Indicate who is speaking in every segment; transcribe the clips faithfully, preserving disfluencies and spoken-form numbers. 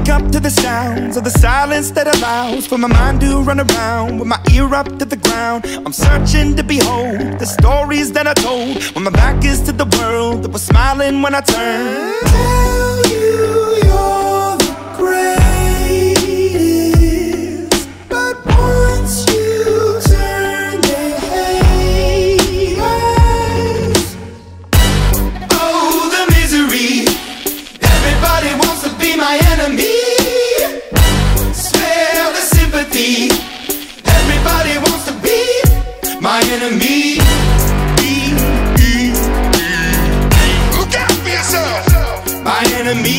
Speaker 1: wake up to the sounds of the silence that allows for my mind to run around with my ear up to the ground. I'm searching to behold the stories that I told when my back is to the world that was smiling when I turned. Tell you you're the greatest, but once you turn they hate us. Oh, the misery. Everybody wants to be my enemy. Smell the sympathy. Everybody wants to be my enemy. Look out for yourself. My enemy.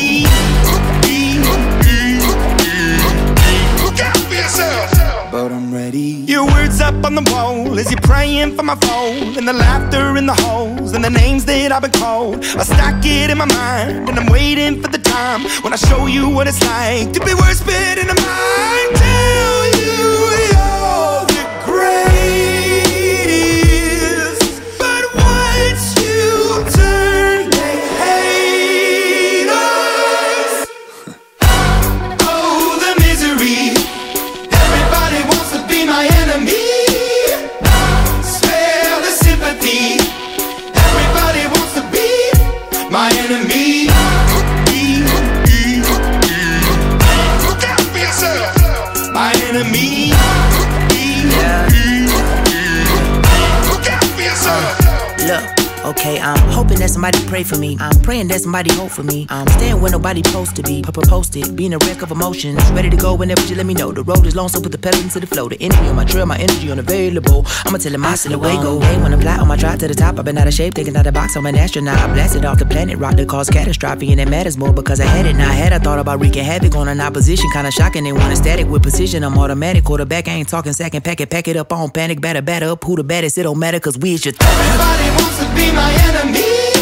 Speaker 1: Look out for yourself. But I'm ready. Your words up on the wall as you're praying for my phone, and the laughter in the holes and the names that I've been called. I stack it in my mind and I'm waiting for the time when I show you what it's like to be worse fit in the mind. Tell you you're the greatest, but once you turn they hate us. Oh, the misery. Everybody wants to be my enemy. Smell the sympathy. Everybody wants to be my enemy. Look out for yourself. My enemy. Look out for yourself.
Speaker 2: Look, okay, I'm hoping that somebody pray for me. I'm praying that somebody hope for me. I'm staying where nobody supposed to be. Posted, being a wreck of emotions. Ready to go whenever you let me know. The road is long, so put the pedal into the flow. The energy on my trail, my energy unavailable. I'ma tell it my silhouette go. Hey, when I fly on my drive to the top, I've been out of shape, thinking out the box. I'm an astronaut. I blasted off the planet rock that caused catastrophe, and it matters more because I had it. Now I had I thought about wreaking havoc on an opposition, kinda shocking. They want a static with precision. I'm automatic quarterback. I ain't talking second pack it, pack it up on panic, batter, batter up. Who the baddest? It don't matter, cause we is your th
Speaker 1: Everybody wants to be my enemy.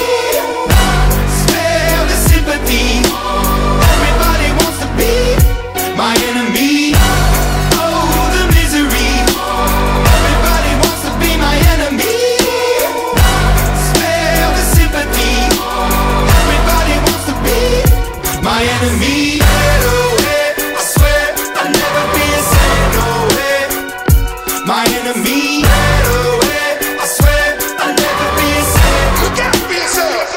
Speaker 1: Smell the sympathy. Everybody wants to be my enemy. Oh, the misery. Everybody wants to be my enemy. Smell the sympathy. Everybody wants to be my enemy. I swear I'll never be a saint, no way. My enemy. I swear I'll never be a saint. Look out for yourself.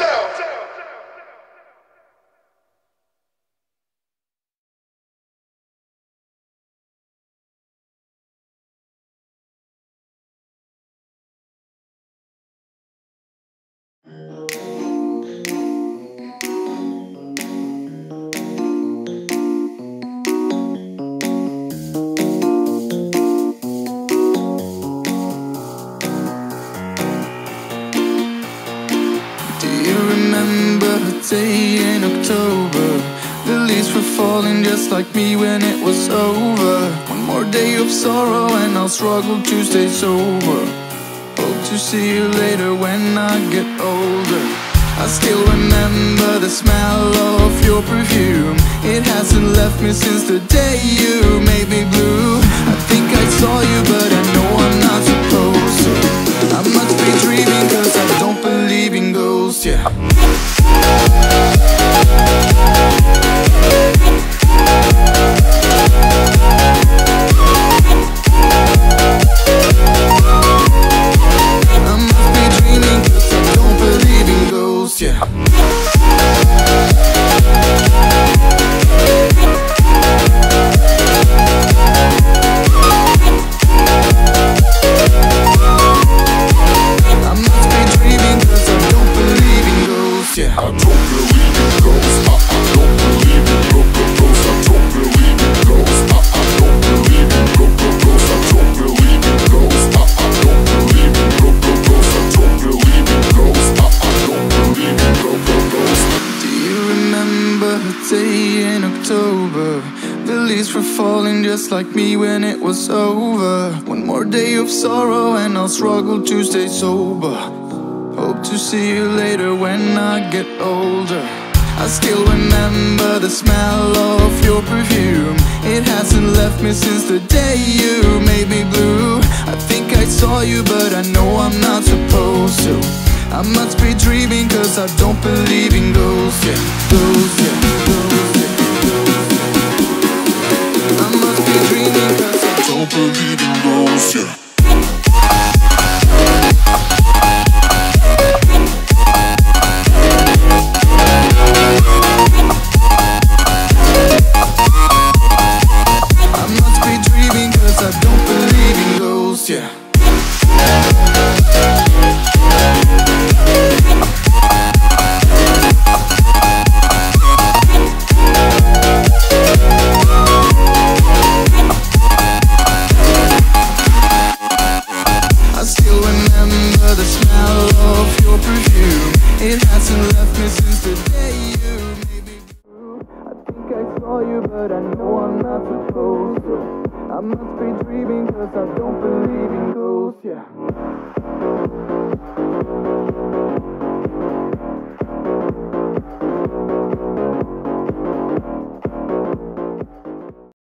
Speaker 3: Day in October, the leaves were falling just like me when it was over. One more day of sorrow and I'll struggle to stay sober. Hope to see you later when I get older. I still remember the smell of your perfume. It hasn't left me since the day you made me blue. I think I saw you but I know I'm not supposed to. I must be dreaming cause I don't believe in ghosts, yeah. Just like me when it was over. One more day of sorrow and I'll struggle to stay sober. Hope to see you later when I get older. I still remember the smell of your perfume. It hasn't left me since the day you made me blue. I think I saw you but I know I'm not supposed to. I must be dreaming cause I don't believe in ghosts, yeah. Ghosts, yeah. Ghosts, yeah. Ghosts, yeah. must be dreaming, cause I don't believe